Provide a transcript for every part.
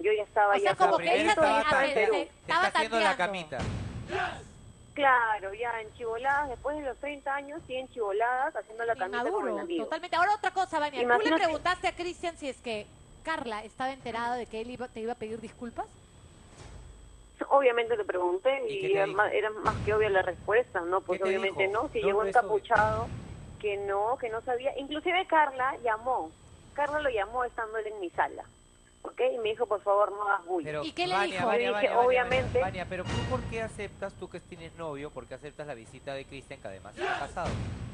yo ya estaba O sea, ya... como porque que ella estaba te- en Perú. estaba está haciendo la tanteando. camita. Claro, ya enchiboladas, después de los 30 años, sí enchiboladas, haciendo la camita con el Inmaduro, amigo. totalmente. Ahora otra cosa, Vania. ¿Tú le Imagínate- preguntaste a Cristian si es que Carla estaba enterada de que él te iba a pedir disculpas? Obviamente le pregunté ¿Y qué y te era dijo? era más que obvia la respuesta, ¿no? Pues ¿Qué te obviamente dijo? no, si No, llegó no es obvio. encapuchado, que no sabía. Inclusive Carla lo llamó estando él en mi sala, ¿ok? Y me dijo, por favor, no hagas bulla. Pero, ¿Y qué le Vania, dijo? Vania, Yo dije, Vania, obviamente- Vania, pero ¿tú por qué aceptas, tú que tienes novio, por qué aceptas la visita de Cristian, que además está casado?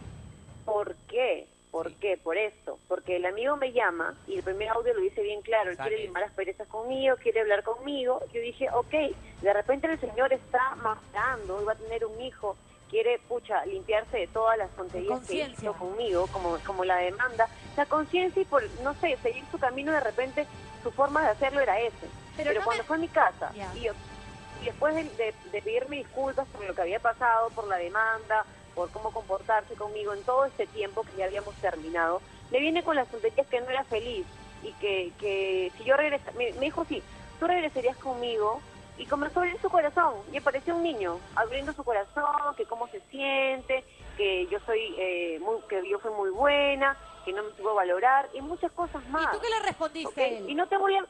¿Por qué? ¿Por Sí. qué? Por esto. Porque el amigo me llama y el primer audio lo dice bien claro. Él quiere Sales. limar las perezas conmigo, quiere hablar conmigo. Yo dije, ok, de repente el señor está matando y va a tener un hijo. Quiere, limpiarse de todas las tonterías que Conciencia. hizo conmigo, como la demanda. La conciencia y por, no sé, seguir su camino, de repente su forma de hacerlo era ese. Pero Pero no cuando me- fue a mi casa Ya. y después de pedirme disculpas por lo que había pasado, por la demanda, por cómo comportarse conmigo en todo este tiempo que ya habíamos terminado, me viene con las tonterías que no era feliz y que si yo regresara, me dijo, sí, tú regresarías conmigo, y comenzó a abrir su corazón y apareció un niño abriendo su corazón, que cómo se siente, que yo soy que yo fui muy buena, que no me supo valorar y muchas cosas más. ¿Y tú qué le respondiste ¿ok? a él? Y no te voy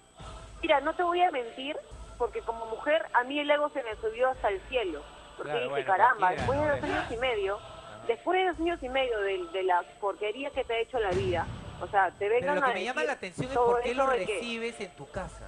a mentir, porque como mujer a mí el ego se me subió hasta el cielo, porque Claro, dije, bueno, caramba, cualquiera, después de ¿no? 2 años y medio, después de 2 años y medio de la porquería que te ha hecho la vida, o sea, te Pero vengan lo que a me llama decir la atención es todo por qué eso lo de que- recibes en tu casa.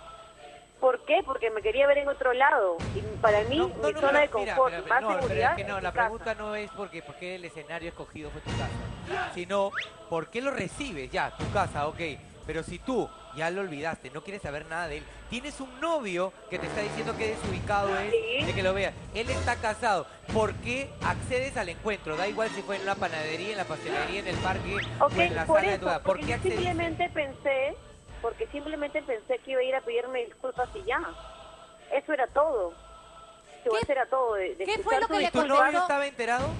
¿Por qué? Porque me quería ver en otro lado. Y para mí, mi zona de pero mira, confort, pero más no, pero seguridad es que no, es la mi casa. pregunta no es porque el escenario escogido fue tu casa, sino ¿por qué lo recibes? Ya, tu casa, ok, pero si tú ya lo olvidaste, no quieres saber nada de él, tienes un novio que te está diciendo que desubicado es, Sí. de que lo veas, él está casado, ¿por qué accedes al encuentro? Da igual si fue en una panadería, en la pastelería, en el parque Ok, o en la por sala de eso, tu casa, ¿por porque qué yo accediste? simplemente pensé que iba a ir a pedirme disculpas y ya. Eso era todo. Eso era todo. ¿Qué fue lo que le ¿Tu contestó? novio estaba enterado?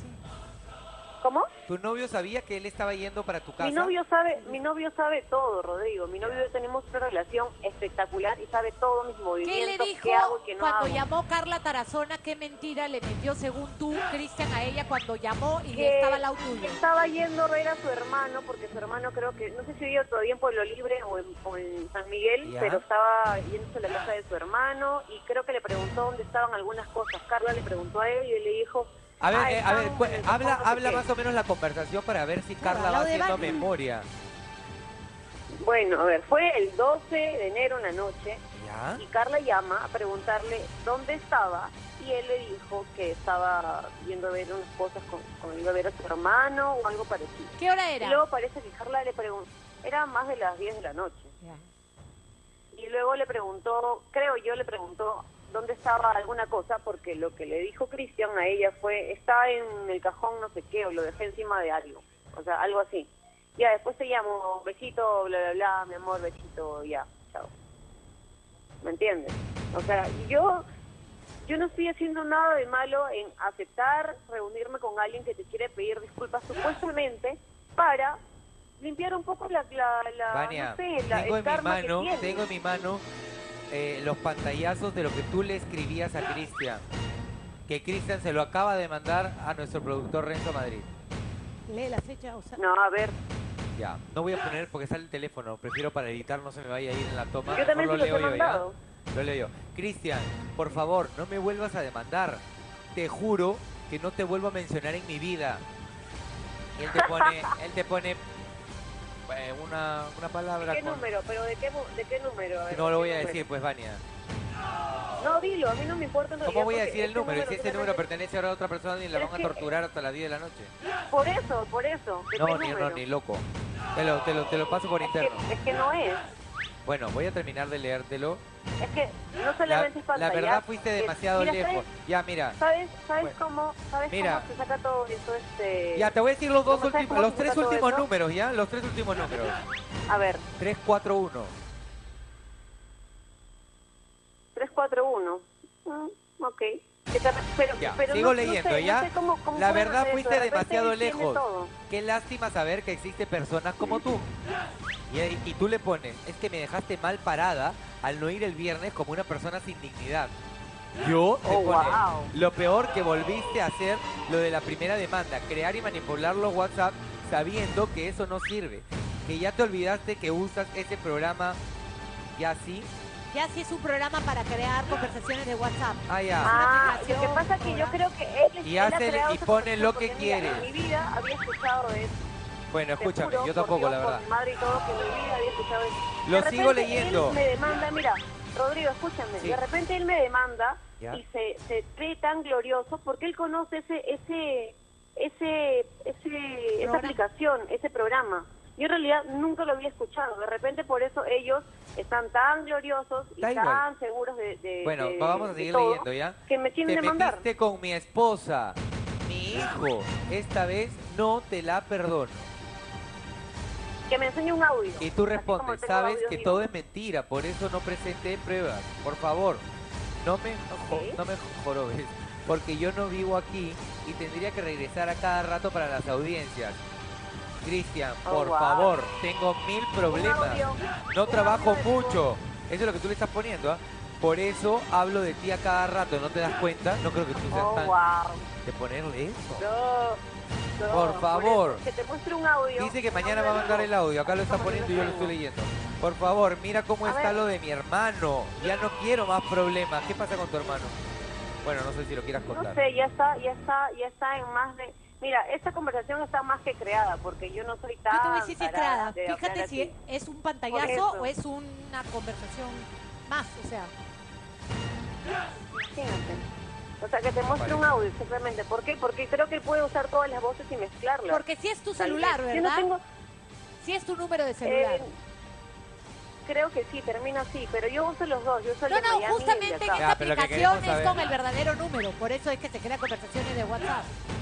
¿Cómo? ¿Tu novio sabía que él estaba yendo para tu casa? Mi novio sabe todo, Rodrigo. Mi novio y yo tenemos una relación espectacular y sabe todos mis ¿Qué movimientos, le dijo qué hago y qué no cuando hago. llamó Carla Tarazona? ¿Qué mentira le metió, según tú, Cristian, a ella cuando llamó y Que estaba al lado tuyo? estaba yendo a ver a su hermano, porque su hermano creo que, no sé si vive todavía en Pueblo Libre o en San Miguel, Ya. pero estaba yéndose a la casa de su hermano y creo que le preguntó dónde estaban algunas cosas. Carla le preguntó a él y él le dijo... A ver, "Ah, están en el cajón, habla, no sé habla qué". más o menos la conversación para ver si Claro, Carla al va lado de haciendo Vania. memoria. Bueno, a ver, fue el 12 de enero una noche ¿Ya? y Carla llama a preguntarle dónde estaba y él le dijo que estaba yendo a ver unas cosas iba a ver a su hermano o algo parecido. ¿Qué hora Y era? luego parece que Carla le preguntó, era más de las 10 de la noche. Ya. Y luego le preguntó, le preguntó dónde estaba alguna cosa, porque lo que le dijo Cristian a ella fue, está en el cajón no sé qué, o lo dejé encima de algo, o sea, algo así. Ya, después te llamo, besito, bla, bla, bla, mi amor, besito, ya, chao. ¿Me entiendes? O sea, yo no estoy haciendo nada de malo en aceptar reunirme con alguien que te quiere pedir disculpas supuestamente para limpiar un poco Vania, no sé, tengo el en mi karma que mano, tiene. tengo en mi mano los pantallazos de lo que tú le escribías a Cristian. Que Cristian se lo acaba de mandar a nuestro productor Renzo Madrid. Lee la fecha, o sea... No, a ver, Ya, no voy a poner porque sale el teléfono, prefiero para editar no se me vaya a ir en la toma. yo también Mejor se los he yo, ¿ya? mandado. Lo leo yo. Cristian, por favor, no me vuelvas a demandar. Te juro que no te vuelvo a mencionar en mi vida. Y él te pone una palabra ¿Qué con... número? ¿Pero de qué número? A ver, No lo ¿de voy qué a número? decir, pues, Vania. No, dilo, a mí no me importa en realidad. ¿Cómo voy a porque decir el este número? Y si ese solamente- número pertenece ahora a otra persona y la Pero van a es que- torturar hasta las 10 de la noche. Por eso. ¿De No, qué ni, número? no, ni loco. Te lo paso por interno. Es que no es. Bueno, voy a terminar de leértelo. Es que no La, solamente es la pantallazo, verdad fuiste es- demasiado mira, lejos. Ya, mira. ¿Sabes Bueno, cómo mira. se saca todo eso? Ya, te voy a decir los dos ¿Cómo sabes últimos, cómo los se tres saca todo últimos eso? números, ¿ya? Los tres últimos números. A ver, 341. 341. Ok. Pero, Ya, pero sigo no leyendo, sé, ¿ya? no sé cómo La pueden verdad hacer eso. fuiste De repente demasiado él tiene lejos. todo. Qué lástima saber que existen personas como tú. Y tú le pones, es que me dejaste mal parada al no ir el viernes como una persona sin dignidad. Yo te Oh, pone, wow. lo peor que volviste a hacer lo de la primera demanda, crear y manipular los WhatsApp sabiendo que eso no sirve. Que ya te olvidaste que usas ese programa ya así. Ya sí es un programa para crear conversaciones de WhatsApp. Ah, ya. Ah, lo que aplicación, pasa es que yo programa. creo que Y él ha hace- creado y esa pone lo conversación que porque, mira, quiere. En mi vida había escuchado eso. Bueno, Te escúchame, juro, yo por tampoco, Dios, la verdad. Por mi madre y todo, que en mi vida había escuchado eso. Lo De sigo repente leyendo. Él me demanda, mira, Rodrigo, escúchame. Sí. De repente él me demanda Ya. y se cree tan glorioso porque él conoce esa Programa. aplicación, ese programa. Yo en realidad nunca lo había escuchado. De repente por eso ellos están tan gloriosos y Da igual. tan seguros de Bueno, de- vamos a de seguir todo, leyendo, ¿ya? que me quieren Te demandar. metiste con mi esposa, mi hijo. Esta vez no te la perdono. Que me enseñe un audio. Y tú Así como respondes, tengo sabes audios que vivos. todo es mentira, por eso no presenté pruebas. Por favor, no me jorobes, porque yo no vivo aquí y tendría que regresar a cada rato para las audiencias. Cristian, Oh, por wow. favor, tengo 1000 problemas. Un audio, No un trabajo audio de mucho. Eso es lo que tú le estás poniendo, ¿ah? Por eso hablo de ti a cada rato, ¿no te das cuenta? No creo que tú seas Oh, tan wow. de ponerle eso. No, Por favor. eso, que te muestre un audio. Dice que un mañana audio va a mandar de el audio. Acá lo está Como que poniendo y no yo lo estoy tengo. leyendo. Por favor, mira cómo A está ver. lo de mi hermano. Ya no quiero más problemas. ¿Qué pasa con tu hermano? Bueno, no sé si lo quieras No contar. sé, ya está en más de... Mira, esta conversación está más que creada, porque yo no soy tan... Yo te voy a decir si es tarada creada. de hablar Fíjate si así. es un Por pantallazo eso. o es una conversación más, o sea. Imagínate. O sea, que te muestre un audio, simplemente. ¿Por qué? Porque creo que él puede usar todas las voces y mezclarlas. Porque si es tu celular, Yo ¿verdad? no tengo... Si es tu número de celular. Creo que sí, termina así, pero yo uso los dos. Yo uso el No, de no, Miami y el de justamente en acá. esta pero lo que aplicación queremos es saber- con el verdadero número. Por eso es que se crean conversaciones de WhatsApp.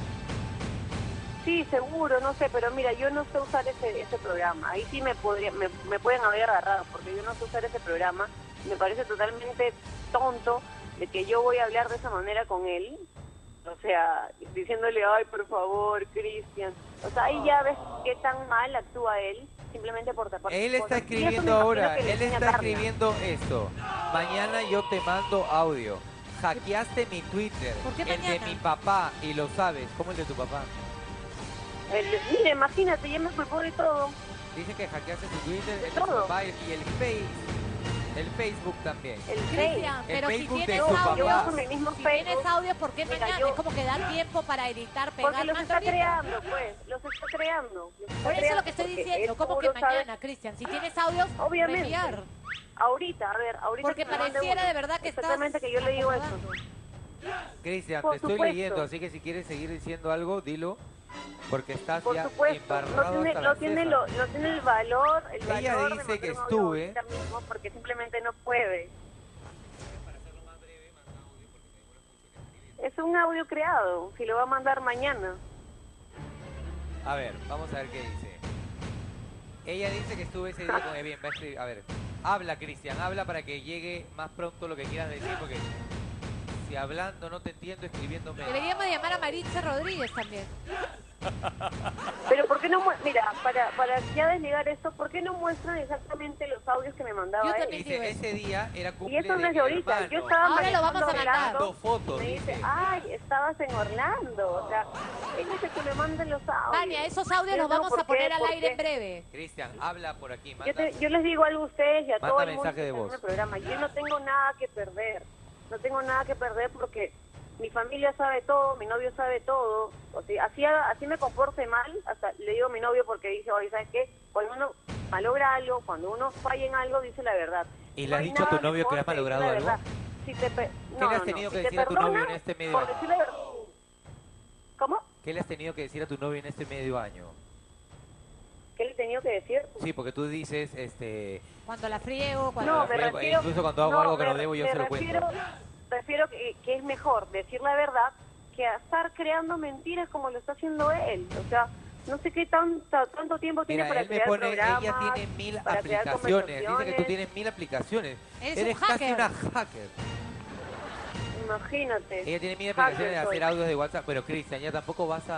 Sí, seguro, no sé, pero mira, yo no sé usar ese programa. Ahí sí me pueden haber agarrado, porque yo no sé usar ese programa. Me parece totalmente tonto de que yo voy a hablar de esa manera con él. O sea, diciéndole, ay, por favor, Cristian. O sea, ahí ya ves qué tan mal actúa él, simplemente por tapar Él sus está cosas. Y eso me escribiendo imagino ahora, que le él enseña está Carla. escribiendo esto. Mañana yo te mando audio. Hackeaste mi Twitter, ¿Por qué el de mañana? mi papá, y lo sabes. ¿Cómo el de tu papá? Mira, imagínate, ya me culpó de todo. Dice que hackeaste su Twitter, el de tu todo. papá y el Facebook también. El Cristian, El pero si Facebook de tienes su audio, papá. Yo uso mi mismo si Facebook. tienes audio, ¿por qué Mira, mañana? yo- Es como que da tiempo para editar, pegar, Porque los manda está ahorita. creando, pues. Los está creando. Por eso es lo que estoy diciendo, como que mañana, Cristian. Si tienes audios, Obviamente. reenviar. Ahorita, a ver, ahorita. Porque que me mande pareciera uno. de verdad que estás Exactamente que yo le digo eso. acomodando. Cristian, Por te estoy supuesto. leyendo, así que si quieres seguir diciendo algo, dilo. Porque estás Por ya supuesto, embarrado hasta no las tiene, cejas. no tiene el valor, Ella valor dice de que mandar un audio estuve- ahorita mismo porque simplemente no puede. Es un audio creado, si lo va a mandar mañana. A ver, vamos a ver qué dice. Ella dice que estuve ese día con bien, va a escribir. A ver, habla Cristian, habla para que llegue más pronto lo que quieras decir, porque si hablando no te entiendo, escribiéndome. Deberíamos llamar a Maritza Rodríguez también. Pero ¿por qué no mira, para ya desligar esto, ¿por qué no muestran exactamente los audios que me mandaba Yo él? también Dice, ese día era Y cumple eso no de es mi de ahorita, hermano. yo estaba Ahora lo vamos a manejando mandar. Orlando, Dos fotos, me dice, dice. ay, estabas en Orlando, o sea, él dice que me manden los audios. Vania, esos audios los Pero, vamos ¿por a poner qué? al ¿Por aire qué? en breve. Cristian, habla por aquí, manda. Yo les digo algo a ustedes y a Manda todo el mundo mensaje que de está en voz. el programa. Yo no tengo nada que perder. No tengo nada que perder porque mi familia sabe todo, mi novio sabe todo. O sea, así me comporte mal, hasta le digo a mi novio porque dice, oye, ¿sabes qué? Cuando uno malogra algo, cuando uno falla en algo, dice la verdad. ¿Y le No has hay dicho a tu nada novio que le has mejor malogrado decir la algo? verdad. Si te pe- ¿Qué no, le has no, tenido si que te decir a tu novio perdonan, en este medio por año? decir la verdad. ¿Cómo? ¿Qué le has tenido que decir a tu novio en este medio año? ¿Qué le he tenido que decir? Sí, porque tú dices, Cuando la friego, cuando No, la me friego. refiero... incluso cuando hago algo que no debo, yo se lo cuento. Refiero que es mejor decir la verdad que a estar creando mentiras como lo está haciendo él. O sea, no sé qué tanto tiempo tiene Mira, para él me crear pone, programas, ella tiene 1000 para crear aplicaciones. Dice que tú conversaciones. tienes 1000 aplicaciones. Eres Eres un casi hacker. una hacker. Imagínate. Ella tiene 1000 Hacker aplicaciones de soy. hacer audios de WhatsApp. Pero Cristian, ya tampoco vas a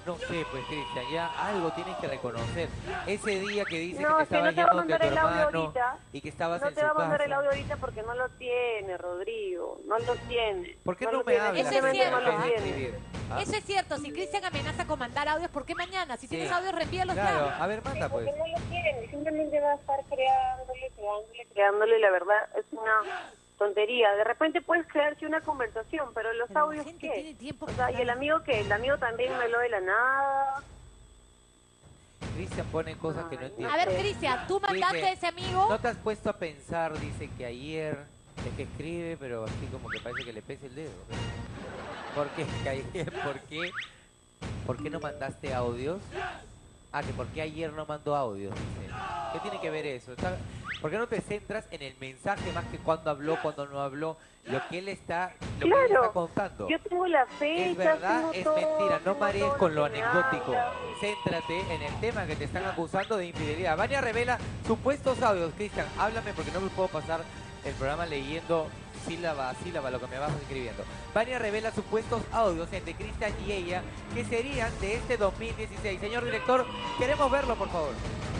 No sé, pues, Cristian, ya algo tienes que reconocer. Ese día que dices No, que te que no estabas te va a yendo de mandar tu el audio hermano ahorita. y que estabas No en te va su a mandar el casa. audio ahorita porque no lo tiene, Rodrigo. No lo tiene. ¿Por qué no no lo me tiene, hablas? Eso es simplemente no cierto, lo ¿ah? tiene. ¿Ah? Eso es cierto, si Cristian amenaza con mandar audios, ¿por qué mañana? Si tienes Sí. audios, reenvíalos Claro, ya. a ver, manda pues. Porque no lo tiene, simplemente va a estar creándole, y la verdad es una tontería. De repente puedes crearte una conversación, pero los Pero la audios, gente ¿qué? tiene tiempo O sea, para y el amigo que el amigo también me habló de la nada. Cristian pone cosas que no Ay, entiendo. A ver, Cristian, tú mandaste Dice, a ese amigo. ¿no te has puesto a pensar? Dice que ayer es que escribe, pero así como que parece que le pese el dedo. ¿Por qué? Que ayer, ¿por qué no mandaste audios? Ah, que por qué ayer no mandó audios, dice. ¿Qué tiene que ver eso? ¿Por qué no te centras en el mensaje más que cuándo habló, cuándo no habló? Lo que él está contando. Yo tengo la fecha, ¿Es verdad? tengo Es todo, mentira. No tengo marees todo con lo que me anecdótico. habla. Céntrate en el tema que te están acusando de infidelidad. Vania revela supuestos audios. Cristian, háblame porque no me puedo pasar el programa leyendo sílaba a sílaba lo que me vas escribiendo. Vania revela supuestos audios entre Cristian y ella que serían de este 2016. Señor director, queremos verlo, por favor.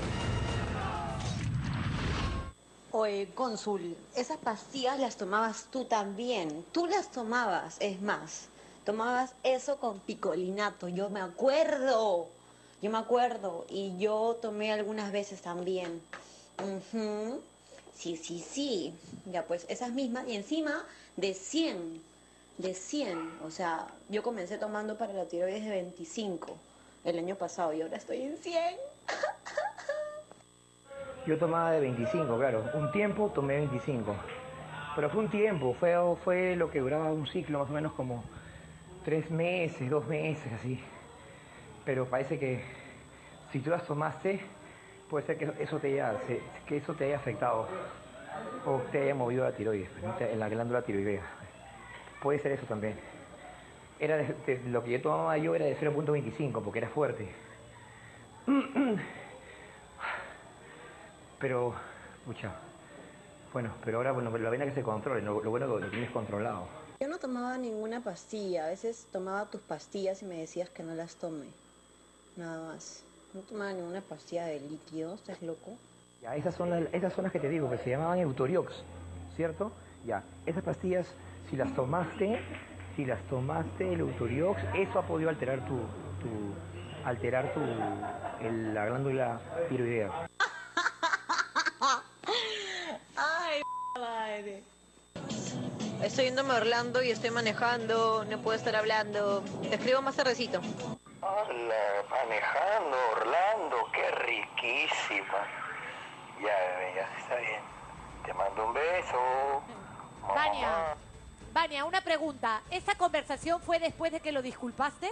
Oye, cónsul, esas pastillas las tomabas tú también. Tú las tomabas, es más. Tomabas eso con picolinato, yo me acuerdo. Y yo tomé algunas veces también. Ujú. Sí. Ya pues, esas mismas. Y encima de 100. O sea, yo comencé tomando para la tiroides de 25 el año pasado y ahora estoy en 100. Yo tomaba de 25, claro. Un tiempo tomé 25. Pero fue un tiempo, fue lo que duraba un ciclo, más o menos como 3 meses, 2 meses, así. Pero parece que si tú las tomaste, puede ser que eso te haya afectado o te haya movido la tiroides, en la glándula tiroidea. Puede ser eso también. Lo que yo tomaba yo era de 0.25 porque era fuerte. Pero, pucha, bueno, pero ahora la pena que se controle, lo bueno que lo tienes controlado. Yo no tomaba ninguna pastilla, a veces tomaba tus pastillas y me decías que no las tome, nada más. No tomaba ninguna pastilla de líquido, ¿estás loco? Ya, esas son las que te digo, que se llamaban Eutoriox, ¿cierto? Ya, esas pastillas, si las tomaste, el Eutoriox, eso ha podido alterar la glándula tiroidea. Ay, madre. Estoy yéndome a Orlando y estoy manejando, no puedo estar hablando. Te escribo más tardecito. Hola, manejando, Orlando, qué riquísima. Ya, bebé, ya está bien. Te mando un beso. Vania, una pregunta. ¿Esa conversación fue después de que lo disculpaste?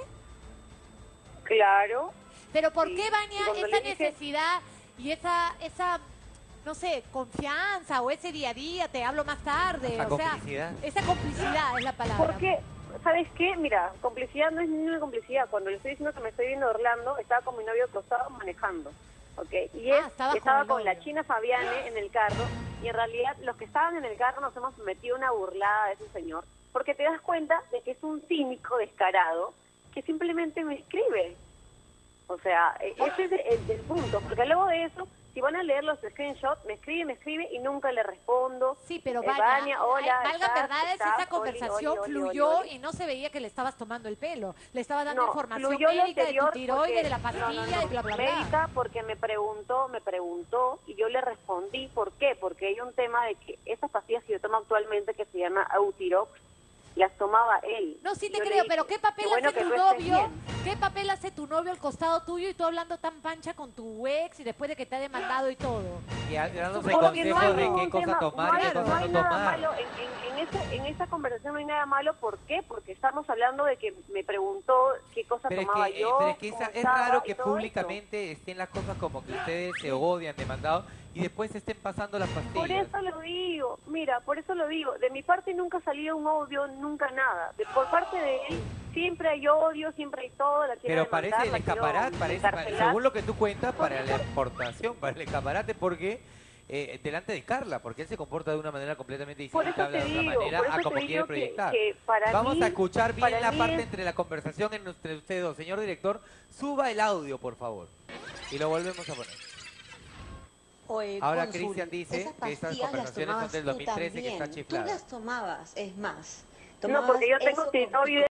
Claro. Pero ¿por Sí. qué, Y Vania, cuando esa le dije- necesidad y esa, no sé, confianza o ese día a día, te hablo más tarde? Esa o sea, complicidad. esa complicidad es la palabra. Porque, ¿sabes qué? Mira, complicidad no es ninguna complicidad. Cuando le estoy diciendo que me estoy viendo a Orlando, estaba con mi novio acostado manejando. ¿Ok? Y él estabas estaba con con el la novio. China Fabiane en el carro. Y en realidad, los que estaban en el carro nos hemos metido una burlada de ese señor. Porque te das cuenta de que es un cínico descarado que simplemente me escribe. O sea, ese es el punto. Porque luego de eso, si van a leer los screenshots, me escribe y nunca le respondo. Sí, pero Vania, hola, valga ¿estás? verdades, ¿Estás? esa conversación Oli, oli, oli, fluyó oli. y no se veía que le estabas tomando el pelo. Le estabas dando No, información fluyó lo médica de tu anterior tiroides, porque- de la pastilla no, y bla, bla, bla. médica porque me preguntó y yo le respondí. ¿Por qué? Porque hay un tema de que esas pastillas que yo tomo actualmente que se llama Eutirox, las tomaba él. No, sí Y te yo le creo, dije, pero ¿qué papel "Qué bueno hace que tu tú estés novio? bien". ¿Qué papel hace tu novio al costado tuyo y tú hablando tan pancha con tu ex y después de que te ha demandado y todo? Y dándose Porque no consejos hay de ningún qué cosa tema, tomar y qué no cosa hay no nada tomar. malo en esa conversación, no hay nada malo. ¿Por qué? Porque estamos hablando de que me preguntó qué cosa Pero tomaba yo. pero es que cómo es estaba raro y que todo eso. públicamente estén las cosas como que ustedes se odian, demandados, y después estén pasando las Por pastillas. eso lo digo, mira, por eso lo digo. De mi parte nunca salió un odio, nunca nada. Por parte de él siempre hay odio, siempre hay todo. La quiero Pero parece demandar, el la quiero escaparate, encarcelar. según lo que tú cuentas, para la exportación, para el escaparate, porque delante de Carla, porque él se comporta de una manera completamente Por distinta, eso habla te de otra digo, manera por eso a te como digo quiere que proyectar. para Vamos mí- a escuchar bien para la mí parte es- entre la conversación entre ustedes dos. Señor director, suba el audio, por favor. Y lo volvemos a poner. Oye, Ahora cónsul, Cristian dice esas que estas pastillas las conversaciones son tomabas del tú 2013 que está también. Tú chiflada. las tomabas, es más. No, porque yo tengo eso que con no vive